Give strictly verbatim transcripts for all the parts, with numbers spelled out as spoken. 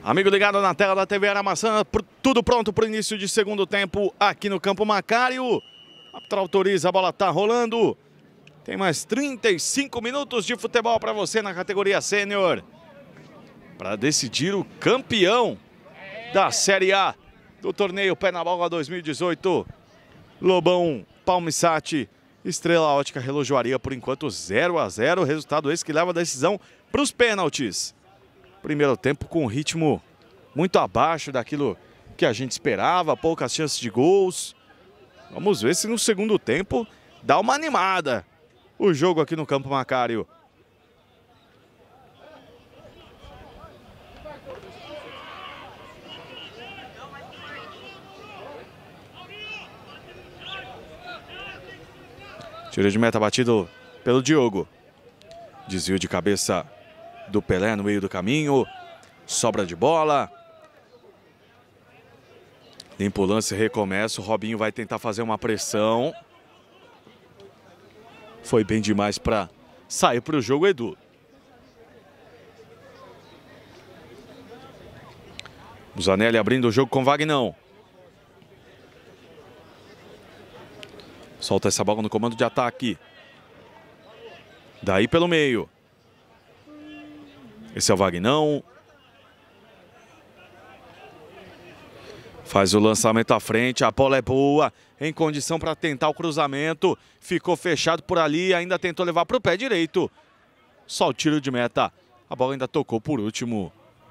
Amigo ligado na tela da T V Aramaçã, tudo pronto para o início de segundo tempo aqui no Campo Macário. A autoriza, a bola tá rolando. Tem mais trinta e cinco minutos de futebol para você na categoria sênior, para decidir o campeão da Série A do torneio Pé na Bola dois mil e dezoito. Lobão, Palmissat, Estrela Ótica Relojoaria, por enquanto zero a zero. Resultado esse que leva a decisão para os pênaltis. Primeiro tempo com um ritmo muito abaixo daquilo que a gente esperava, poucas chances de gols. Vamos ver se no segundo tempo dá uma animada o jogo aqui no Campo Macário. Tiro de meta batido pelo Diogo. Desvio de cabeça do Pelé no meio do caminho. Sobra de bola. Limpa o lance, recomeça. O Robinho vai tentar fazer uma pressão. Foi bem demais para sair para o jogo, Edu. Zanelli abrindo o jogo com Vagnão. Solta essa bola no comando de ataque. Daí pelo meio. Esse é o Vagnão. Faz o lançamento à frente. A bola é boa. Em condição para tentar o cruzamento. Ficou fechado por ali. Ainda tentou levar para o pé direito. Só o tiro de meta. A bola ainda tocou por último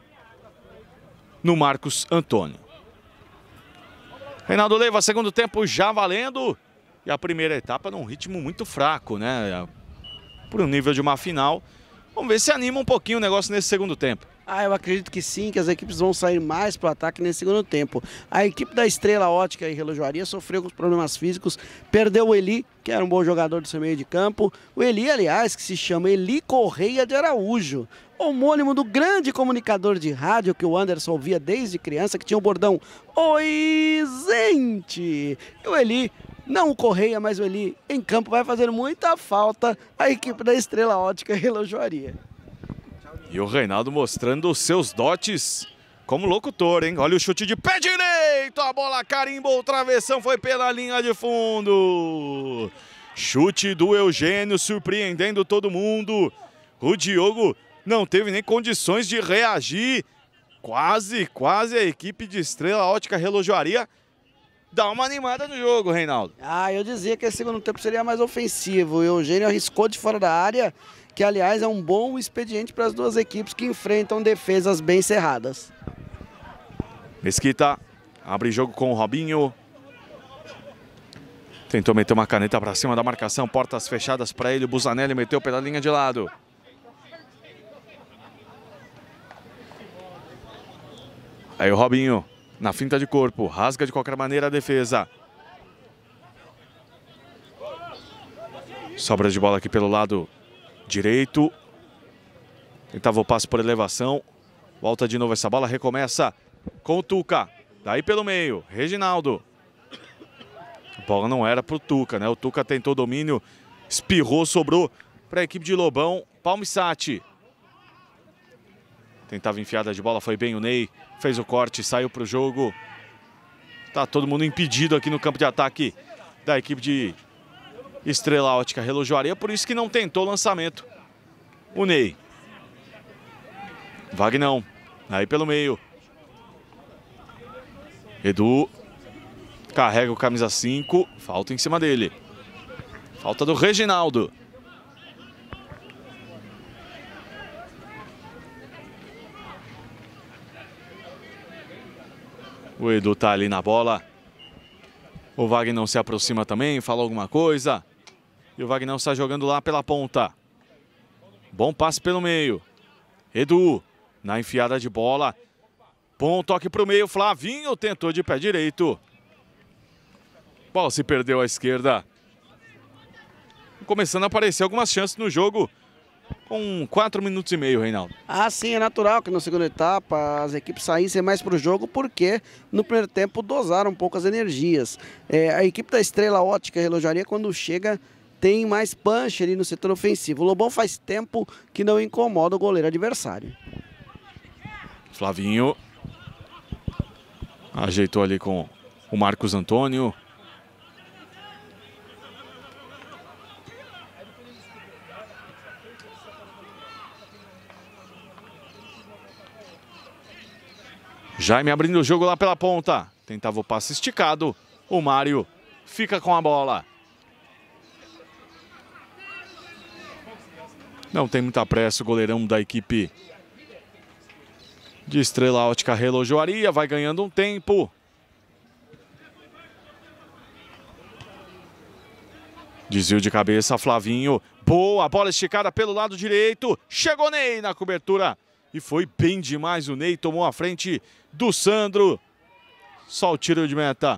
no Marcos Antônio. Reinaldo Leiva, segundo tempo já valendo. E a primeira etapa num ritmo muito fraco, né? Por um nível de uma final. Vamos ver se anima um pouquinho o negócio nesse segundo tempo. Ah, eu acredito que sim, que as equipes vão sair mais para o ataque nesse segundo tempo. A equipe da Estrela Ótica e Relojoaria sofreu com os problemas físicos, perdeu o Eli, que era um bom jogador do seu meio de campo. O Eli, aliás, que se chama Eli Correia de Araújo, homônimo do grande comunicador de rádio que o Anderson ouvia desde criança, que tinha o bordão "Oi, gente!" E o Eli, não o Correia, mas o Eli, em campo vai fazer muita falta a equipe da Estrela Ótica e Relojoaria. E o Reinaldo mostrando os seus dotes como locutor, hein? Olha o chute de pé direito, a bola carimbou o travessão, foi pela linha de fundo. Chute do Eugênio, surpreendendo todo mundo. O Diogo não teve nem condições de reagir. Quase, quase a equipe de Estrela Ótica Relojoaria dá uma animada no jogo, Reinaldo. Ah, eu dizia que esse segundo tempo seria mais ofensivo. O Eugênio arriscou de fora da área, que aliás é um bom expediente para as duas equipes que enfrentam defesas bem cerradas. Mesquita abre jogo com o Robinho. Tentou meter uma caneta para cima da marcação, portas fechadas para ele. O Busanelli meteu pela linha de lado. Aí o Robinho na finta de corpo, rasga de qualquer maneira a defesa. Sobra de bola aqui pelo lado direito. Tentava o passe por elevação. Volta de novo essa bola, recomeça com o Tuca. Daí pelo meio, Reginaldo. A bola não era pro Tuca, né? O Tuca tentou domínio, espirrou, sobrou para a equipe de Lobão. Palmissat. Tentava enfiada de bola, foi bem o Ney. Fez o corte, saiu pro jogo. Tá todo mundo impedido aqui no campo de ataque da equipe de Estrela Ótica Relojoaria, por isso que não tentou o lançamento. O Ney. Vagnão. Aí pelo meio. Edu. Carrega o camisa cinco. Falta em cima dele. Falta do Reginaldo. O Edu tá ali na bola. O Vagnão se aproxima também, fala alguma coisa. E o Vagnão está jogando lá pela ponta. Bom passe pelo meio. Edu, na enfiada de bola. Bom toque para o meio. Flavinho tentou de pé direito. Bola se perdeu à esquerda. Começando a aparecer algumas chances no jogo. Com quatro minutos e meio, Reinaldo. Ah, sim, é natural que na segunda etapa as equipes saíssem mais para o jogo, porque no primeiro tempo dosaram um pouco as energias. É, a equipe da Estrela Ótica e Relojoaria, quando chega, tem mais punch ali no setor ofensivo. O Lobão faz tempo que não incomoda o goleiro adversário. Flavinho Ajeitou ali com o Marcos Antônio. Jaime abrindo o jogo lá pela ponta. Tentava o passe esticado. O Mário fica com a bola. Não tem muita pressa o goleirão da equipe de Estrela Ótica Relojoaria. Vai ganhando um tempo. Desvio de cabeça, Flavinho. Boa, bola esticada pelo lado direito. Chegou Ney na cobertura. E foi bem demais o Ney. Tomou a frente do Sandro. Só o tiro de meta.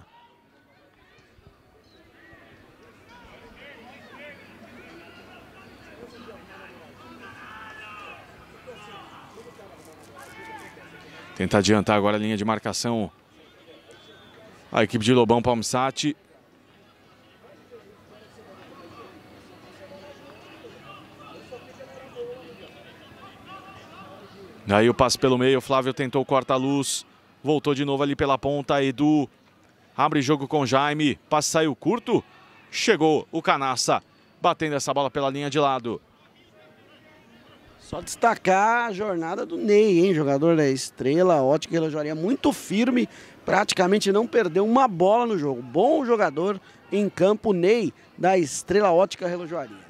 Tenta adiantar agora a linha de marcação. A equipe de Lobão Palmsat. Aí o passe pelo meio, Flávio tentou corta-luz. Voltou de novo ali pela ponta, Edu. Abre jogo com Jaime, passe saiu curto. Chegou o Canaça, batendo essa bola pela linha de lado. Só destacar a jornada do Ney, hein? Jogador da Estrela Ótica Relojoaria, muito firme, praticamente não perdeu uma bola no jogo. Bom jogador em campo, Ney, da Estrela Ótica Relojoaria.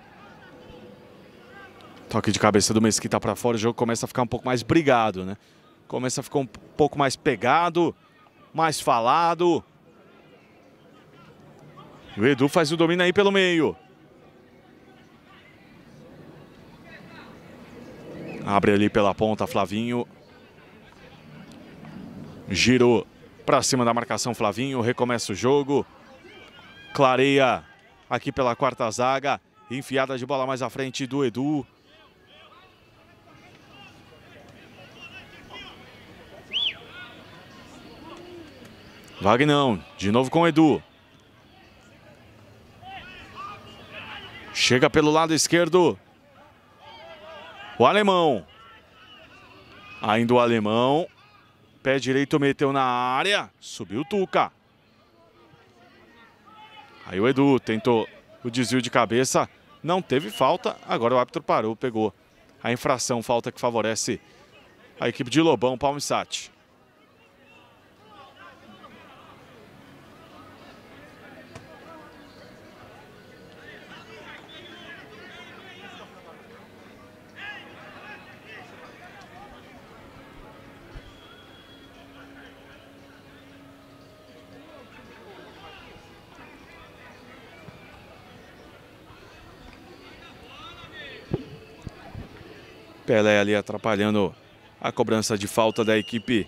Toque de cabeça do Mesquita para fora, o jogo começa a ficar um pouco mais brigado, né? Começa a ficar um pouco mais pegado, mais falado. O Edu faz o domínio aí pelo meio. Abre ali pela ponta, Flavinho. Girou para cima da marcação, Flavinho. Recomeça o jogo. Clareia aqui pela quarta zaga. Enfiada de bola mais à frente do Edu. Vagnão, de novo com o Edu. Chega pelo lado esquerdo. O Alemão. Ainda o Alemão. Pé direito meteu na área. Subiu o Tuca. Aí o Edu tentou o desvio de cabeça. Não teve falta. Agora o árbitro parou, pegou a infração. Falta que favorece a equipe de Lobão Palmsat. Pelé ali atrapalhando a cobrança de falta da equipe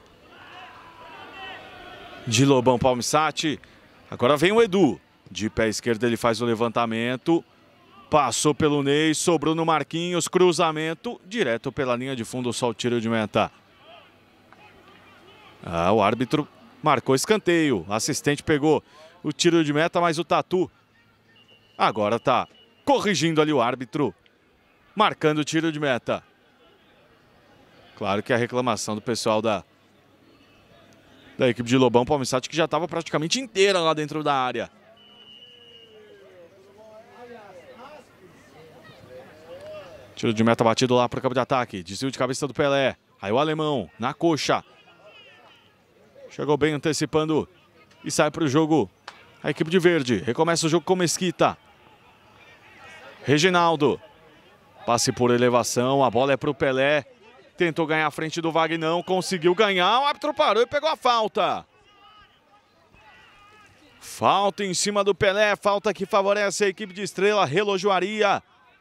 de Lobão Palmsat. Agora vem o Edu. De pé esquerdo ele faz o levantamento. Passou pelo Ney, sobrou no Marquinhos. Cruzamento direto pela linha de fundo, só o tiro de meta. Ah, o árbitro marcou escanteio. O assistente pegou o tiro de meta, mas o Tatu agora tá corrigindo ali o árbitro. Marcando o tiro de meta. Claro que a reclamação do pessoal da, da equipe de Lobão Palmsat, que já estava praticamente inteira lá dentro da área. Tiro de meta batido lá para o campo de ataque. Desvio de cabeça do Pelé. Aí o Alemão na coxa. Chegou bem antecipando e sai para o jogo a equipe de verde. Recomeça o jogo com Mesquita. Reginaldo. Passe por elevação, a bola é para o Pelé. Tentou ganhar a frente do Vagnão, conseguiu ganhar. O árbitro parou e pegou a falta. Falta em cima do Pelé, falta que favorece a equipe de Estrela Relojoaria.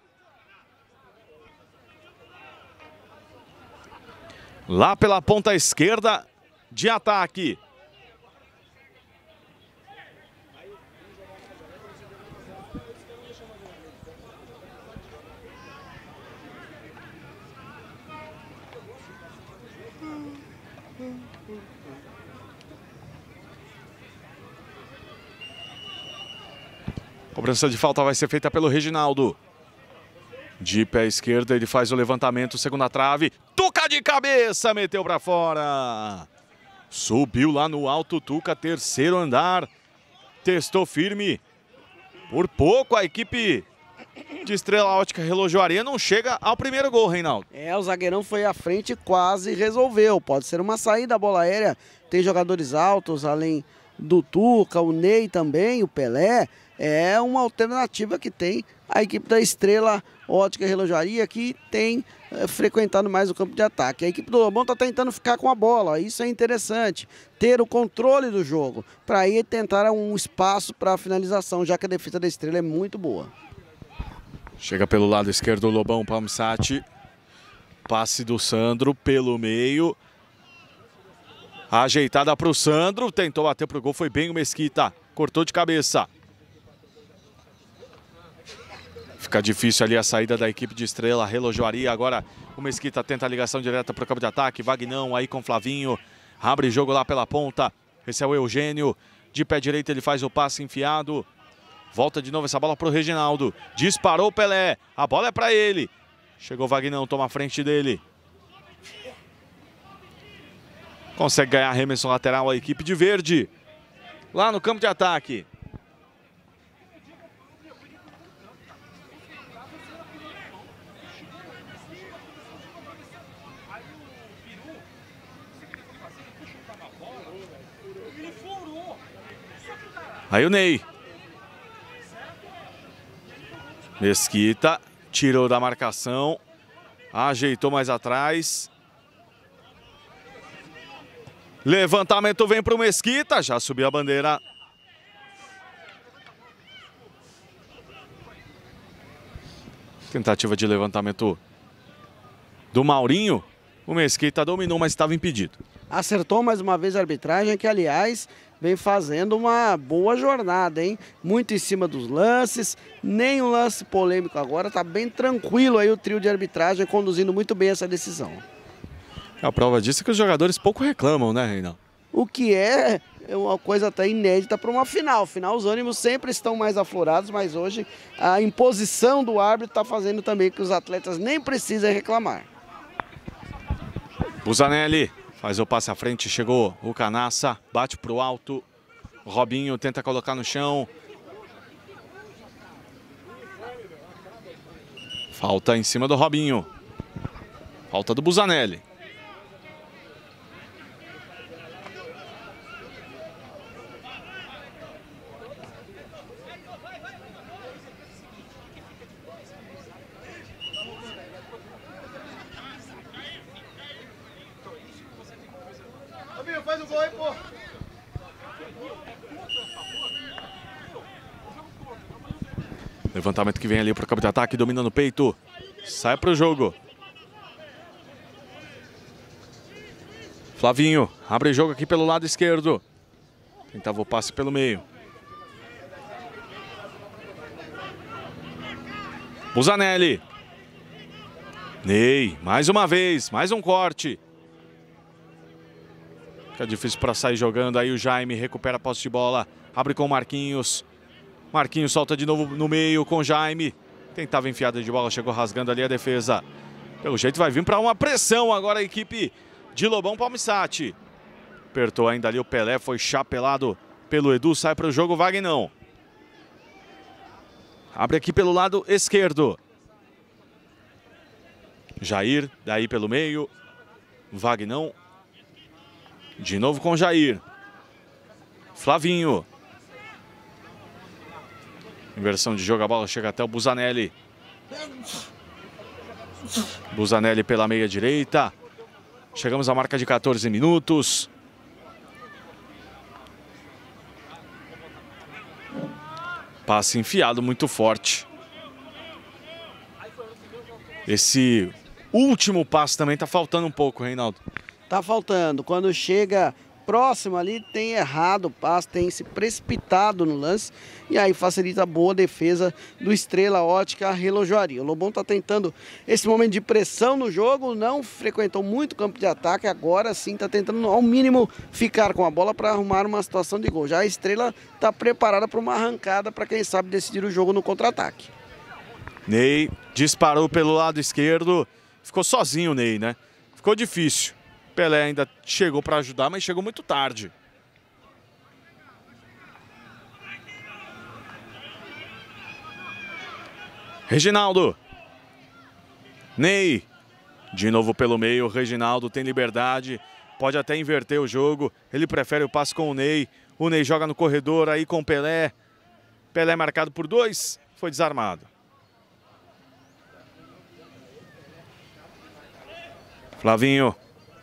Lá pela ponta esquerda de ataque. Cobrança de falta vai ser feita pelo Reginaldo. De pé esquerdo, ele faz o levantamento, segunda trave. Tuca de cabeça, meteu para fora. Subiu lá no alto, Tuca, terceiro andar. Testou firme. Por pouco a equipe de Estrela Ótica Relojoaria não chega ao primeiro gol, Reinaldo. É, o zagueirão foi à frente e quase resolveu. Pode ser uma saída, a bola aérea. Tem jogadores altos, além do Tuca, o Ney também, o Pelé. É uma alternativa que tem a equipe da Estrela Ótica Relojoaria, que tem é, frequentado mais o campo de ataque. A equipe do Lobão está tentando ficar com a bola, isso é interessante. Ter o controle do jogo, para aí tentar um espaço para a finalização, já que a defesa da Estrela é muito boa. Chega pelo lado esquerdo o Lobão, Palmsat. Passe do Sandro pelo meio. Ajeitada para o Sandro, tentou bater para o gol, foi bem o Mesquita. Cortou de cabeça. Fica difícil ali a saída da equipe de Estrela Relojoaria. Agora o Mesquita tenta a ligação direta para o campo de ataque. Vagnão aí com Flavinho. Abre jogo lá pela ponta. Esse é o Eugênio. De pé direito ele faz o passe enfiado. Volta de novo essa bola para o Reginaldo. Disparou o Pelé. A bola é para ele. Chegou o Vagnão, toma a frente dele. Consegue ganhar arremesso lateral a equipe de verde. Lá no campo de ataque. Aí o Ney. Mesquita tirou da marcação. Ajeitou mais atrás. Levantamento vem para o Mesquita. Já subiu a bandeira. Tentativa de levantamento do Maurinho. O Mesquita dominou, mas estava impedido. Acertou mais uma vez a arbitragem, que aliás vem fazendo uma boa jornada, hein? Muito em cima dos lances, nem um lance polêmico agora, tá bem tranquilo aí o trio de arbitragem, conduzindo muito bem essa decisão. A prova disso é que os jogadores pouco reclamam, né, Reinaldo? O que é uma coisa até inédita para uma final. Afinal, os ânimos sempre estão mais aflorados, mas hoje a imposição do árbitro está fazendo também que os atletas nem precisem reclamar. Busanelli faz o passe à frente, chegou o Canaça, bate para o alto. Robinho tenta colocar no chão. Falta em cima do Robinho. Falta do Busanelli. Faz o gol aí, pô. Levantamento que vem ali para o campo de ataque, domina no peito. Sai para o jogo. Flavinho abre jogo aqui pelo lado esquerdo. Tentava o passe pelo meio. Busanelli. Ney, mais uma vez, mais um corte. Fica difícil para sair jogando, aí o Jaime recupera a posse de bola, abre com o Marquinhos. Marquinhos solta de novo no meio com o Jaime. Tentava enfiada de bola, chegou rasgando ali a defesa. Pelo jeito vai vir para uma pressão agora a equipe de Lobão Palmsat. Apertou ainda ali o Pelé, foi chapelado pelo Edu, sai para o jogo Vagnão. Abre aqui pelo lado esquerdo. Jair, daí pelo meio. Vagnão. De novo com Jair. Flavinho. Inversão de jogo, a bola chega até o Busanelli. Busanelli pela meia direita. Chegamos à marca de quatorze minutos. Passe enfiado muito forte. Esse último passe também tá faltando um pouco, Reinaldo. Tá faltando. Quando chega próximo ali, tem errado o passe, tem se precipitado no lance. E aí facilita a boa defesa do Estrela Ótica Relojoaria. O Lobão tá tentando esse momento de pressão no jogo, não frequentou muito o campo de ataque. Agora sim tá tentando ao mínimo ficar com a bola para arrumar uma situação de gol. Já a Estrela tá preparada para uma arrancada para quem sabe decidir o jogo no contra-ataque. Ney disparou pelo lado esquerdo. Ficou sozinho o Ney, né? Ficou difícil. Pelé ainda chegou para ajudar, mas chegou muito tarde. Reginaldo. Ney. De novo pelo meio, o Reginaldo tem liberdade. Pode até inverter o jogo. Ele prefere o passe com o Ney. O Ney joga no corredor aí com o Pelé. Pelé marcado por dois. Foi desarmado. Flavinho.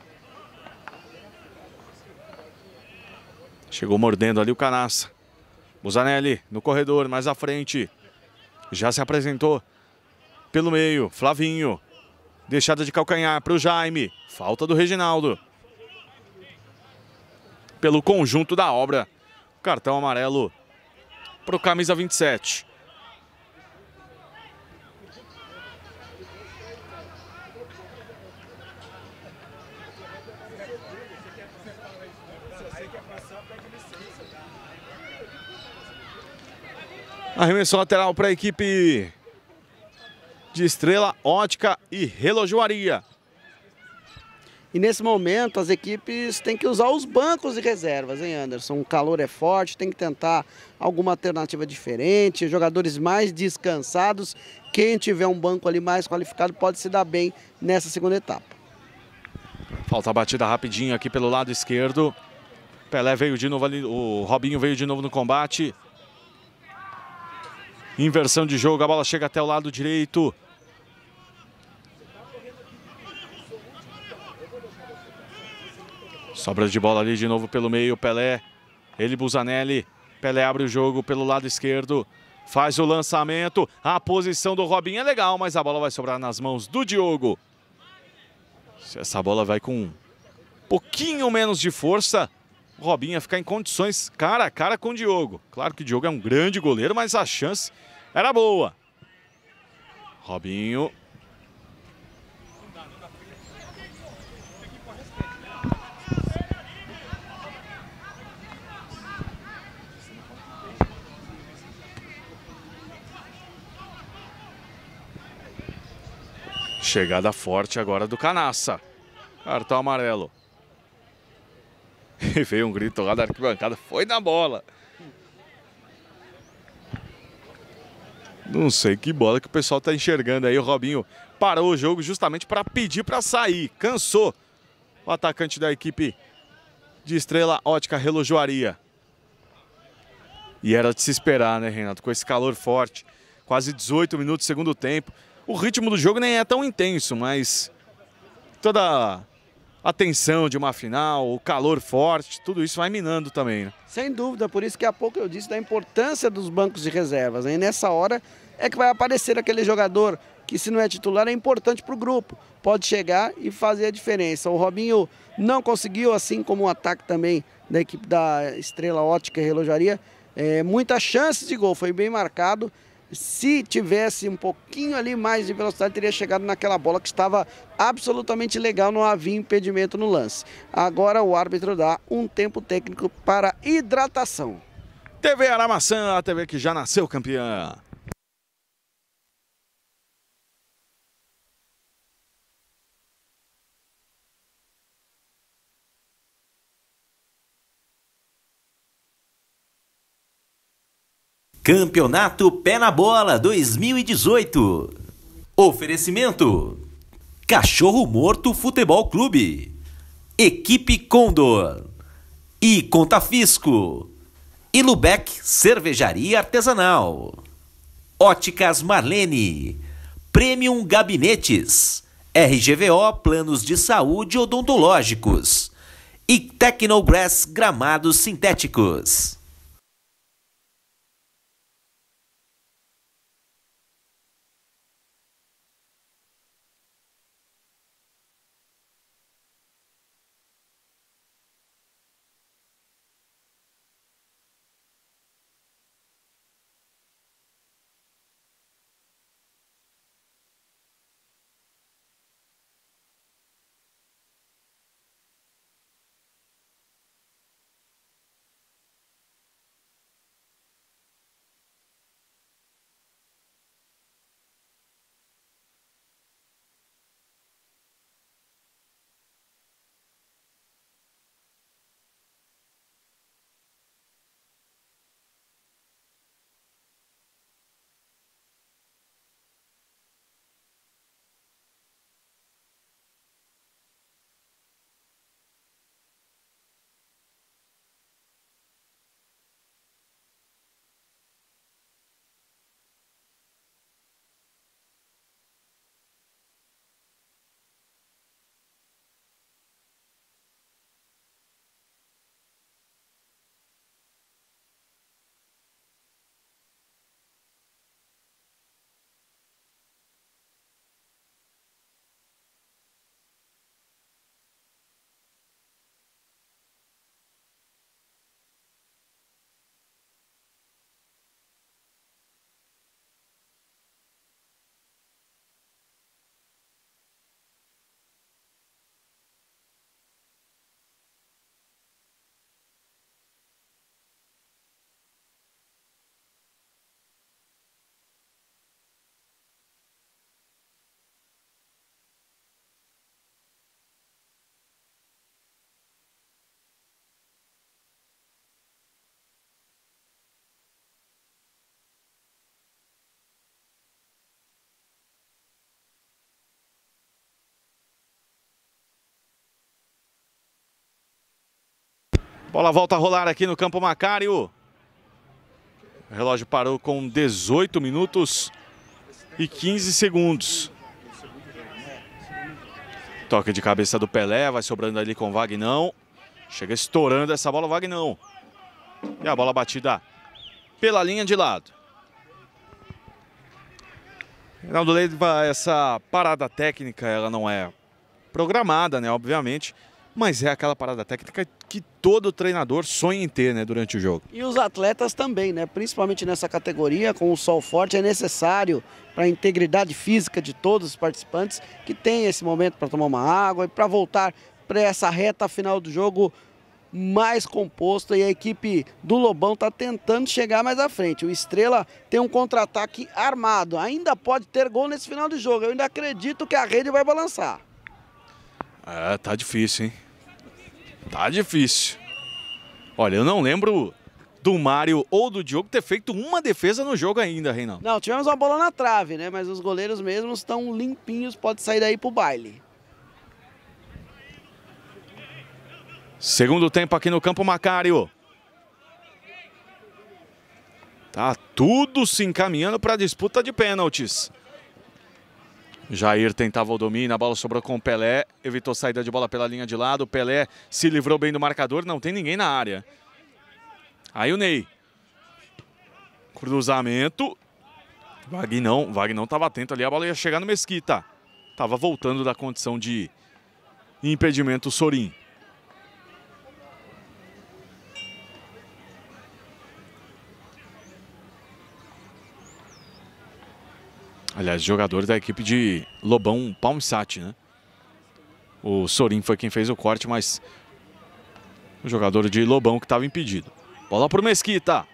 Chegou mordendo ali o Canaça. Busanelli no corredor, mais à frente. Já se apresentou pelo meio. Flavinho. Deixada de calcanhar para o Jaime. Falta do Reginaldo. Pelo conjunto da obra. Cartão amarelo para o camisa vinte e sete. Arremesso lateral para a equipe de Estrela, Ótica e Relojoaria. E nesse momento as equipes têm que usar os bancos de reservas, hein, Anderson? O calor é forte, tem que tentar alguma alternativa diferente, jogadores mais descansados. Quem tiver um banco ali mais qualificado pode se dar bem nessa segunda etapa. Falta a batida rapidinho aqui pelo lado esquerdo. Pelé veio de novo ali, o Robinho veio de novo no combate. Inversão de jogo, a bola chega até o lado direito. Sobra de bola ali de novo pelo meio, Pelé. Ele, Busanelli. Pelé abre o jogo pelo lado esquerdo. Faz o lançamento. A posição do Robinho é legal, mas a bola vai sobrar nas mãos do Diogo. Se essa bola vai com um pouquinho menos de força, o Robinho ia ficar em condições cara a cara com o Diogo. Claro que o Diogo é um grande goleiro, mas a chance era boa. Robinho. Chegada forte agora do Canaça. Cartão amarelo. E veio um grito lá da arquibancada. Foi na bola. Não sei que bola que o pessoal está enxergando aí. O Robinho parou o jogo justamente para pedir para sair. Cansou o atacante da equipe de Estrela, Ótica, Relojoaria. E era de se esperar, né, Renato? Com esse calor forte. Quase dezoito minutos do segundo tempo. O ritmo do jogo nem é tão intenso, mas toda a tensão de uma final, o calor forte, tudo isso vai minando também, né? Sem dúvida, por isso que há pouco eu disse da importância dos bancos de reservas, né? E nessa hora é que vai aparecer aquele jogador que, se não é titular, é importante para o grupo. Pode chegar e fazer a diferença. O Robinho não conseguiu, assim como o ataque também da equipe da Estrela, Ótica e Relojoaria, é, muitas chances de gol, foi bem marcado. Se tivesse um pouquinho ali mais de velocidade, teria chegado naquela bola que estava absolutamente legal, não havia impedimento no lance. Agora o árbitro dá um tempo técnico para hidratação. T V Aramaçã, a T V que já nasceu campeã. Campeonato Pé na Bola dois mil e dezoito. Oferecimento: Cachorro Morto Futebol Clube, Equipe Condor e Contafisco, e Lubeck Cervejaria Artesanal, Óticas Marlene, Premium Gabinetes, R G V O Planos de Saúde Odontológicos e Tecnograss Gramados Sintéticos. Bola volta a rolar aqui no Campo Macário. O relógio parou com dezoito minutos e quinze segundos. Toque de cabeça do Pelé, vai sobrando ali com o Vagnão. Chega estourando essa bola o Vagnão. E a bola batida pela linha de lado. Reinaldo Leiva, essa parada técnica, ela não é programada, né, obviamente. Mas é aquela parada técnica que todo treinador sonha em ter, né, durante o jogo. E os atletas também, né? Principalmente nessa categoria, com o sol forte, é necessário para a integridade física de todos os participantes que tem esse momento para tomar uma água e para voltar para essa reta final do jogo mais composta. E a equipe do Lobão está tentando chegar mais à frente. O Estrela tem um contra-ataque armado, ainda pode ter gol nesse final de jogo. Eu ainda acredito que a rede vai balançar. É, tá difícil, hein? Tá difícil. Olha, eu não lembro do Mário ou do Diogo ter feito uma defesa no jogo ainda, Reinaldo. Não, tivemos uma bola na trave, né? Mas os goleiros mesmos estão limpinhos, pode sair daí pro baile. Segundo tempo aqui no Campo Macário. Tá tudo se encaminhando para a disputa de pênaltis. Jair tentava o domínio, a bola sobrou com o Pelé, evitou saída de bola pela linha de lado, o Pelé se livrou bem do marcador, não tem ninguém na área. Aí o Ney. Cruzamento. Vagnão, Vagnão estava atento ali, a bola ia chegar no Mesquita. Estava voltando da condição de impedimento o Sorin. Aliás, jogadores da equipe de Lobão Palmsat, né? O Sorin foi quem fez o corte, mas o jogador de Lobão que estava impedido. Bola para o Mesquita.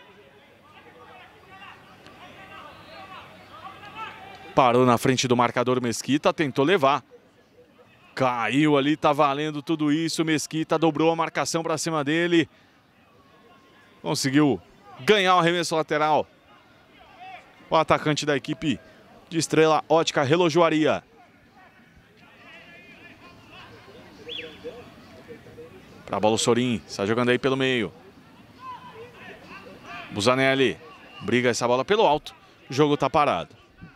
Parou na frente do marcador Mesquita, tentou levar. Caiu ali, tá valendo tudo isso. Mesquita dobrou a marcação para cima dele. Conseguiu ganhar o arremesso lateral. O atacante da equipe de Estrela Ótica Relojoaria. Para a bola o Sorin, está jogando aí pelo meio. Busanelli briga essa bola pelo alto. O jogo está parado.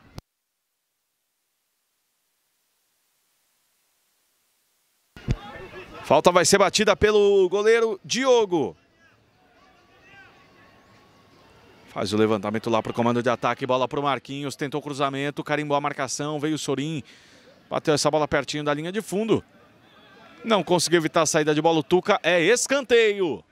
Falta vai ser batida pelo goleiro Diogo. Faz o levantamento lá para o comando de ataque, bola para o Marquinhos, tentou o cruzamento, carimbou a marcação, veio o Sorin, bateu essa bola pertinho da linha de fundo. Não conseguiu evitar a saída de bola, o Tuca, é escanteio.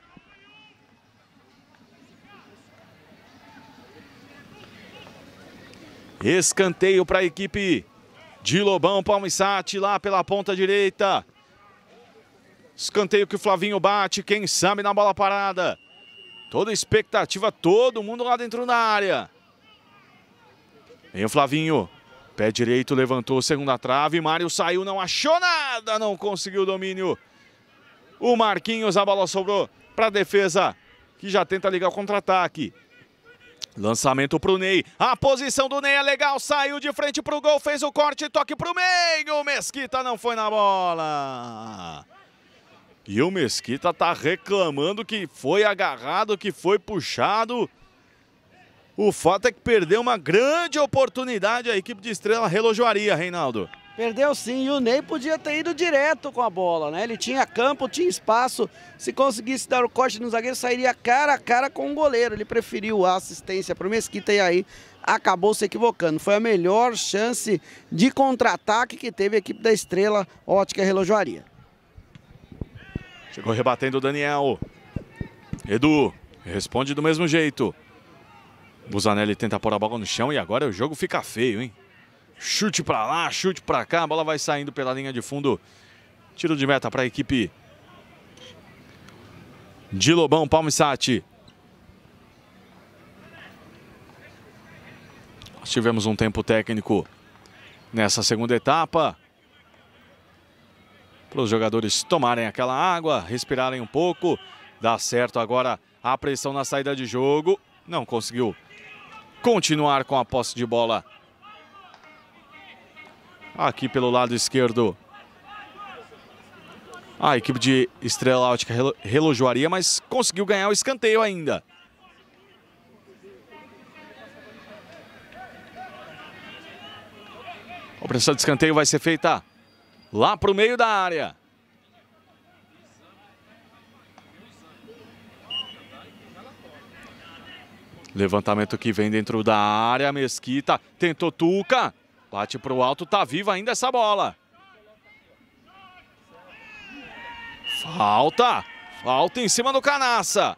Escanteio para a equipe de Lobão Palmsat, lá pela ponta direita. Escanteio que o Flavinho bate, quem sabe na bola parada. Toda expectativa, todo mundo lá dentro da área. Vem o Flavinho. Pé direito, levantou, segunda trave. Mário saiu, não achou nada, não conseguiu o domínio. O Marquinhos, a bola sobrou para a defesa, que já tenta ligar o contra-ataque. Lançamento para o Ney. A posição do Ney é legal, saiu de frente para o gol, fez o corte, toque para o meio. O Mesquita não foi na bola. E o Mesquita tá reclamando que foi agarrado, que foi puxado. O fato é que perdeu uma grande oportunidade a equipe de Estrela Relojoaria, Reinaldo. Perdeu sim, e o Ney podia ter ido direto com a bola, né? Ele tinha campo, tinha espaço. Se conseguisse dar o corte no zagueiro, sairia cara a cara com o goleiro. Ele preferiu a assistência para o Mesquita e aí acabou se equivocando. Foi a melhor chance de contra-ataque que teve a equipe da Estrela Ótica Relojoaria. Chegou rebatendo o Daniel. Edu responde do mesmo jeito. Busanelli tenta pôr a bola no chão e agora o jogo fica feio, hein? Chute pra lá, chute pra cá, a bola vai saindo pela linha de fundo. Tiro de meta para a equipe de Lobão Palmsat. Nós tivemos um tempo técnico nessa segunda etapa, para os jogadores tomarem aquela água, respirarem um pouco. Dá certo agora a pressão na saída de jogo. Não conseguiu continuar com a posse de bola. Aqui pelo lado esquerdo, A equipe de Estrela Ótica relojoaria, mas conseguiu ganhar o escanteio ainda. A operação de escanteio vai ser feita lá para o meio da área. Levantamento que vem dentro da área. Mesquita tentou Tuca. Bate para o alto, tá viva ainda essa bola. Falta. Falta em cima do Canaça.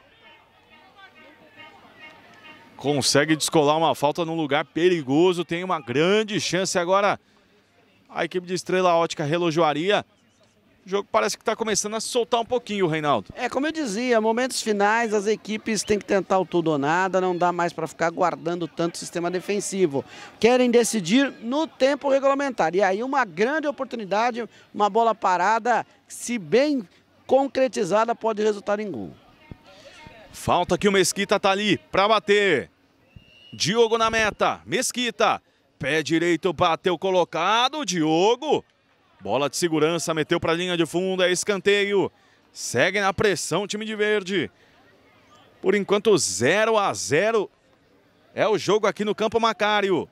Consegue descolar uma falta num lugar perigoso. Tem uma grande chance agora a equipe de Estrela Ótica relojoaria. O jogo parece que está começando a soltar um pouquinho, Reinaldo. É, como eu dizia, momentos finais, as equipes têm que tentar o tudo ou nada, não dá mais para ficar guardando tanto sistema defensivo. Querem decidir no tempo regulamentar. E aí uma grande oportunidade, uma bola parada, se bem concretizada, pode resultar em gol. Falta que o Mesquita tá ali para bater. Diogo na meta. Mesquita. Pé direito, bateu colocado. Diogo. Bola de segurança, meteu para a linha de fundo. É escanteio. Segue na pressão o time de verde. Por enquanto zero a zero. É o jogo aqui no Campo Macário.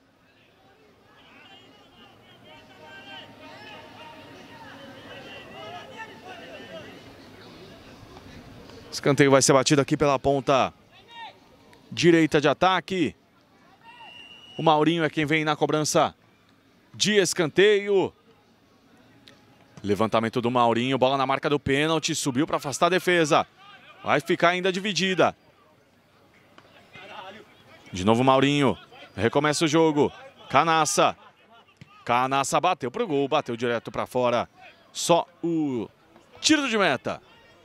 Escanteio vai ser batido aqui pela ponta direita de ataque. O Maurinho é quem vem na cobrança de escanteio. Levantamento do Maurinho, bola na marca do pênalti, subiu para afastar a defesa. Vai ficar ainda dividida. De novo o Maurinho, recomeça o jogo. Canaça. Canaça bateu pro gol, bateu direto para fora. Só o tiro de meta.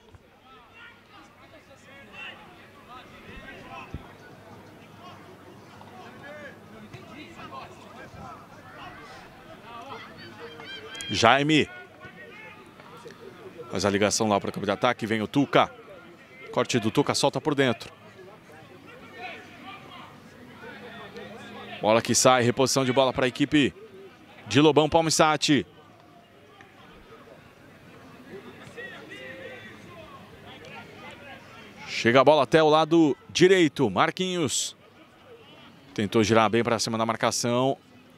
Jaime. Faz a ligação lá para o campo de ataque. Vem o Tuca. Corte do Tuca, solta por dentro. Bola que sai, reposição de bola para a equipe de Lobão Palmissati. Chega a bola até o lado direito. Marquinhos. Tentou girar bem para cima da marcação.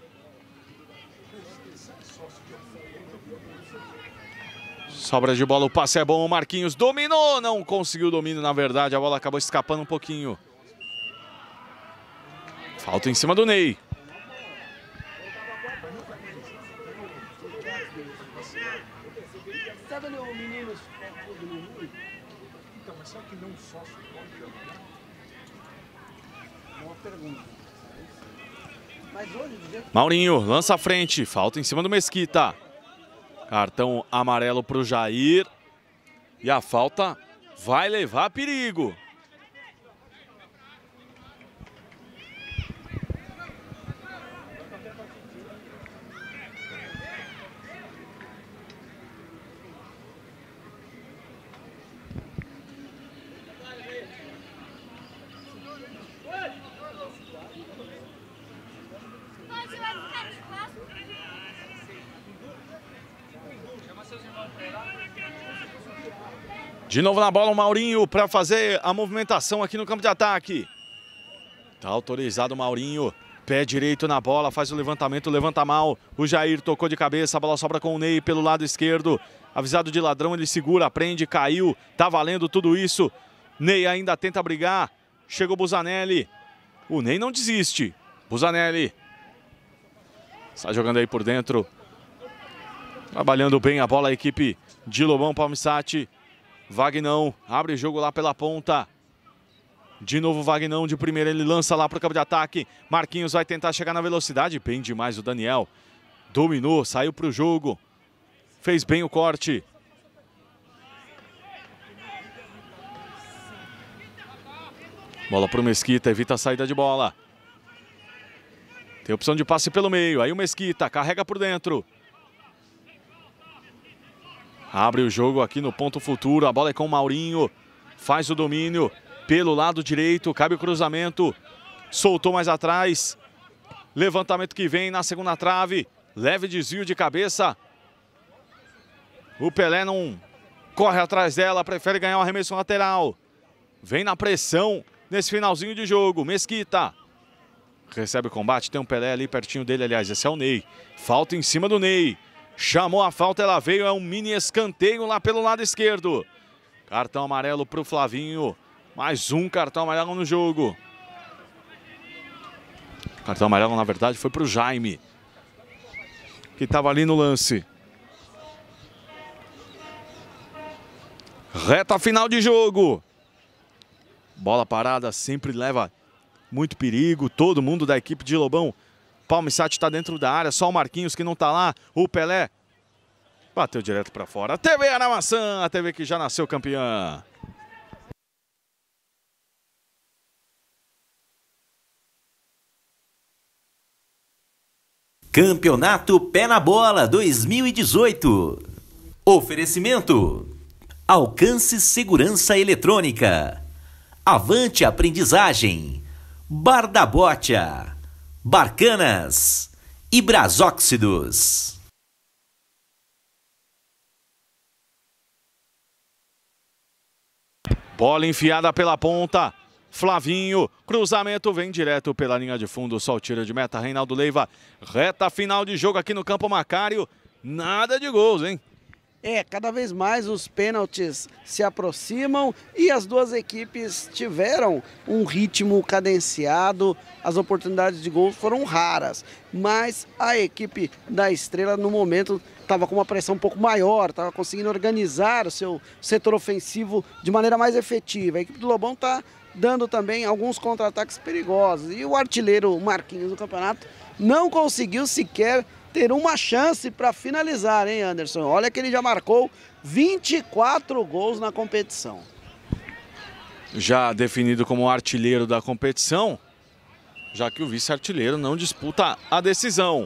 Sobra de bola, o passe é bom, o Marquinhos dominou, não conseguiu o domínio, na verdade, a bola acabou escapando um pouquinho. Falta em cima do Ney. Maurinho lança a frente, falta em cima do Mesquita. Cartão amarelo para o Jair. E a falta vai levar perigo. De novo na bola o Maurinho para fazer a movimentação aqui no campo de ataque. Tá autorizado o Maurinho. Pé direito na bola, faz o levantamento, levanta mal. O Jair tocou de cabeça, a bola sobra com o Ney pelo lado esquerdo. Avisado de ladrão, ele segura, prende, caiu. Tá valendo tudo isso. Ney ainda tenta brigar. Chegou o Busanelli. O Ney não desiste. Busanelli. Está jogando aí por dentro. Trabalhando bem a bola a equipe de Lobão Palmissati. Vagnão abre o jogo lá pela ponta. De novo Vagnão de primeira, ele lança lá para o campo de ataque. Marquinhos vai tentar chegar na velocidade. Bem demais o Daniel. Dominou, saiu para o jogo. Fez bem o corte. Bola para o Mesquita, evita a saída de bola. Tem opção de passe pelo meio. Aí o Mesquita carrega por dentro. Abre o jogo aqui no ponto futuro. A bola é com o Maurinho. Faz o domínio pelo lado direito. Cabe o cruzamento. Soltou mais atrás. Levantamento que vem na segunda trave. Leve desvio de cabeça. O Pelé não corre atrás dela, prefere ganhar o arremesso lateral. Vem na pressão nesse finalzinho de jogo. Mesquita recebe o combate, tem um Pelé ali pertinho dele, aliás, esse é o Ney. Falta em cima do Ney. Chamou a falta, ela veio, é um mini escanteio lá pelo lado esquerdo. Cartão amarelo para o Flavinho. Mais um cartão amarelo no jogo. Cartão amarelo, na verdade, foi para o Jaime, que estava ali no lance. Reta final de jogo. Bola parada sempre leva muito perigo. Todo mundo da equipe de Lobão Palmissat está dentro da área. Só o Marquinhos que não está lá. O Pelé bateu direto para fora. A T V Ana Maçã, a T V que já nasceu campeã. Campeonato Pé na Bola dois mil e dezoito. Oferecimento: Alcance Segurança Eletrônica, Avante Aprendizagem, Bar da Botia, Barcanas e Brasóxidos. Bola enfiada pela ponta. Flavinho, cruzamento, vem direto pela linha de fundo, só o tiro de meta, Reinaldo Leiva. Reta final de jogo aqui no Campo Macário, nada de gols, hein? É, cada vez mais os pênaltis se aproximam e as duas equipes tiveram um ritmo cadenciado, as oportunidades de gol foram raras, mas a equipe da Estrela no momento estava com uma pressão um pouco maior, estava conseguindo organizar o seu setor ofensivo de maneira mais efetiva. A equipe do Lobão está dando também alguns contra-ataques perigosos. E o artilheiro Marquinhos do campeonato não conseguiu sequer ter uma chance para finalizar, hein, Anderson? Olha que ele já marcou vinte e quatro gols na competição. Já definido como artilheiro da competição, já que o vice-artilheiro não disputa a decisão.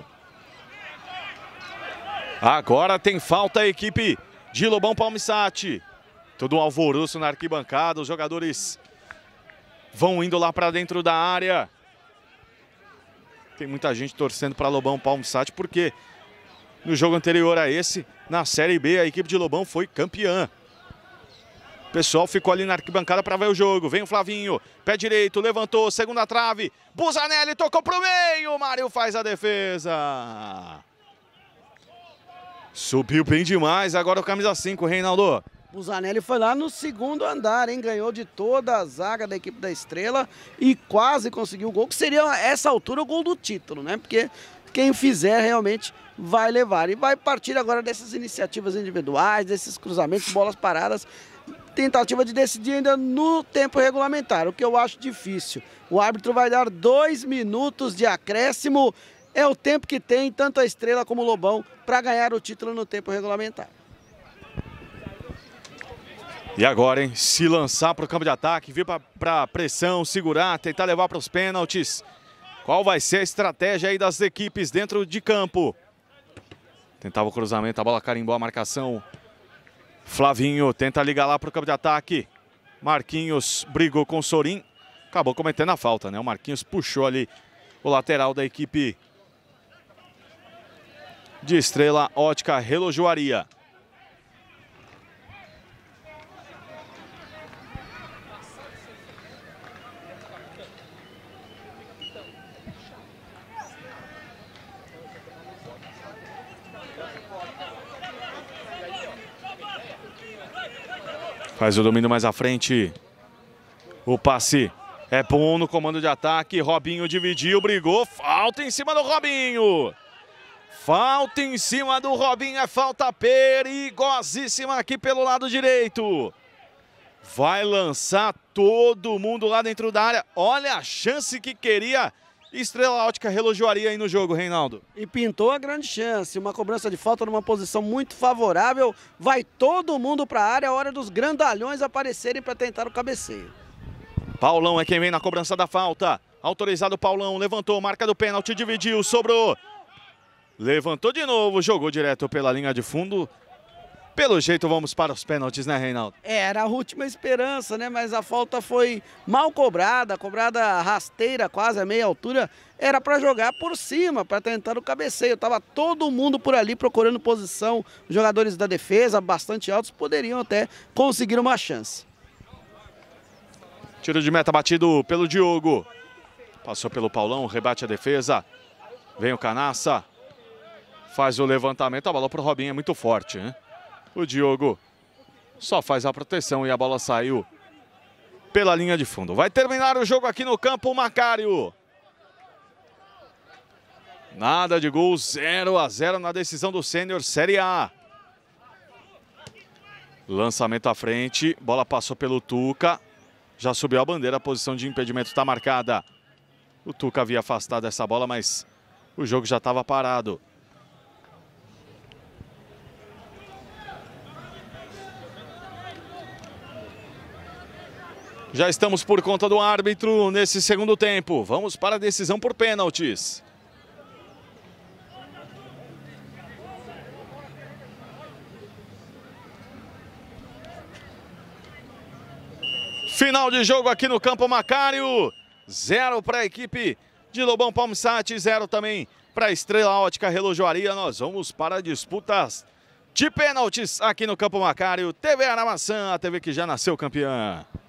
Agora tem falta a equipe de Lobão Palmissat. Todo um alvoroço na arquibancada, os jogadores vão indo lá para dentro da área. Tem muita gente torcendo para Lobão Palmissat porque no jogo anterior a esse, na Série B, a equipe de Lobão foi campeã. O pessoal ficou ali na arquibancada para ver o jogo. Vem o Flavinho, pé direito, levantou, segunda trave. Busanelli tocou pro meio, Mário faz a defesa. Subiu bem demais, agora o camisa cinco, Reinaldo. O Busanelli foi lá no segundo andar, hein? Ganhou de toda a zaga da equipe da Estrela e quase conseguiu o gol, que seria, a essa altura, o gol do título, né? Porque quem fizer realmente vai levar. E vai partir agora dessas iniciativas individuais, desses cruzamentos, bolas paradas, tentativa de decidir ainda no tempo regulamentar, o que eu acho difícil. O árbitro vai dar dois minutos de acréscimo, é o tempo que tem tanto a Estrela como o Lobão para ganhar o título no tempo regulamentar. E agora, hein? Se lançar para o campo de ataque, vir para a pressão, segurar, tentar levar para os pênaltis. Qual vai ser a estratégia aí das equipes dentro de campo? Tentava o cruzamento, a bola carimbou a marcação. Flavinho tenta ligar lá para o campo de ataque. Marquinhos brigou com o Sorin. Acabou cometendo a falta, né? O Marquinhos puxou ali o lateral da equipe de Estrela Ótica Relojoaria. Faz o domínio mais à frente. O passe é bom no comando de ataque. Robinho dividiu, brigou. Falta em cima do Robinho. Falta em cima do Robinho. É falta perigosíssima aqui pelo lado direito. Vai lançar todo mundo lá dentro da área. Olha a chance que queria Estrela Ótica Relojoaria aí no jogo, Reinaldo. E pintou a grande chance, uma cobrança de falta numa posição muito favorável. Vai todo mundo para a área, a hora dos grandalhões aparecerem para tentar o cabeceio. Paulão é quem vem na cobrança da falta. Autorizado Paulão, levantou, marca do pênalti, dividiu, sobrou. Levantou de novo, jogou direto pela linha de fundo. Pelo jeito, vamos para os pênaltis, né, Reinaldo? Era a última esperança, né? Mas a falta foi mal cobrada, cobrada rasteira, quase a meia altura. Era para jogar por cima, para tentar o cabeceio. Tava todo mundo por ali procurando posição. Os jogadores da defesa, bastante altos, poderiam até conseguir uma chance. Tiro de meta batido pelo Diogo. Passou pelo Paulão, rebate a defesa. Vem o Canaça. Faz o levantamento, a bola para o Robinho é muito forte, né? O Diogo só faz a proteção e a bola saiu pela linha de fundo. Vai terminar o jogo aqui no campo Macário. Nada de gol, zero a zero na decisão do Sênior Série A. Lançamento à frente, bola passou pelo Tuca. Já subiu a bandeira, a posição de impedimento está marcada. O Tuca havia afastado essa bola, mas o jogo já estava parado. Já estamos por conta do árbitro nesse segundo tempo. Vamos para a decisão por pênaltis. Final de jogo aqui no campo Macário. Zero para a equipe de Lobão Palmsat, zero também para a Estrela Ótica Relojoaria. Nós vamos para disputas de pênaltis aqui no campo Macário. T V Aramaçã, a T V que já nasceu campeã.